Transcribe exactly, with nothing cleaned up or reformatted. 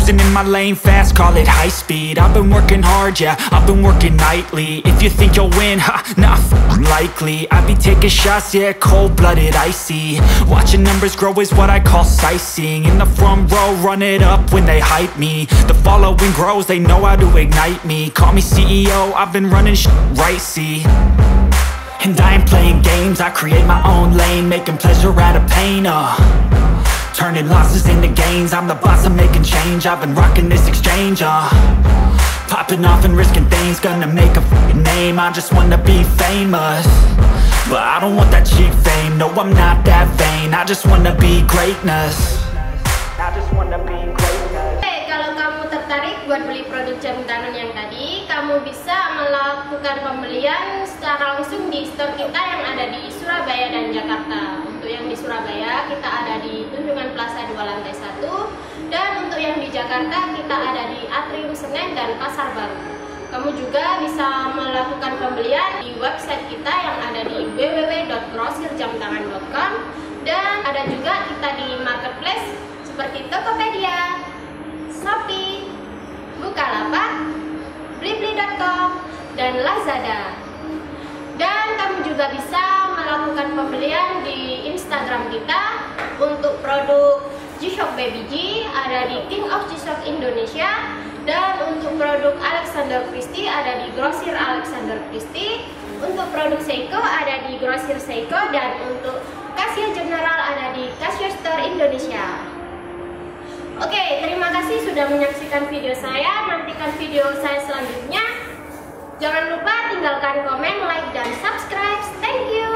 cruising in my lane fast, call it high speed. I've been working hard, yeah, I've been working nightly. If you think you'll win, ha, nah, f***ing likely. I be taking shots, yeah, cold-blooded, icy. Watching numbers grow is what I call sightseeing. In the front row, run it up when they hype me. The following grows, they know how to ignite me. Call me C E O, I've been running shit right, see. And I ain't playing games, I create my own lane, making pleasure out of pain, uh turning losses into gains, I'm the boss, I'm making change. I've been rocking this exchange, uh popping off and risking things, gonna make a f***ing name. I just wanna be famous, but I don't want that cheap fame. No, I'm not that vain, I just wanna be greatness. I just wanna be greatness. Hey, kalau kamu tertarik buat beli produk jam tangan yang tadi, kamu bisa melakukan pembelian secara langsung di store kita yang ada di Surabaya dan Jakarta. Untuk yang di Surabaya kita ada di Tunjungan Plaza dua lantai satu, dan untuk yang di Jakarta kita ada di Atrium Senen dan Pasar Baru. Kamu juga bisa melakukan pembelian di website kita yang ada di w w w dot grosir jam tangan dot com, dan ada juga kita di marketplace seperti Tokopedia, Shopee, Bukalapak, blibli dot com, dan Lazada. Dan kamu juga bisa melakukan pembelian di Instagram kita untuk produk G-Shock Baby G ada di King of G-Shock Indonesia, dan untuk produk Alexander Christie ada di Grosir Alexander Christie, untuk produk Seiko ada di Grosir Seiko, dan untuk Casio General ada di Casio Store Indonesia. Oke, terima kasih sudah menyaksikan video saya. Nantikan video saya selanjutnya. Jangan lupa tinggalkan komen, like, dan subscribe. Thank you.